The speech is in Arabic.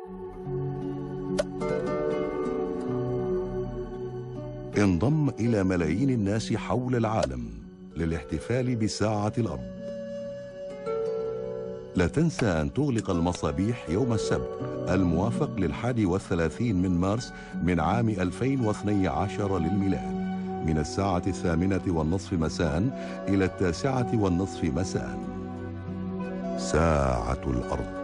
انضم إلى ملايين الناس حول العالم للاحتفال بساعة الأرض. لا تنسى أن تغلق المصابيح يوم السبت الموافق ل31 من مارس من عام 2012 للميلاد، من الساعة 8:30 مساء إلى 9:30 مساء. ساعة الأرض.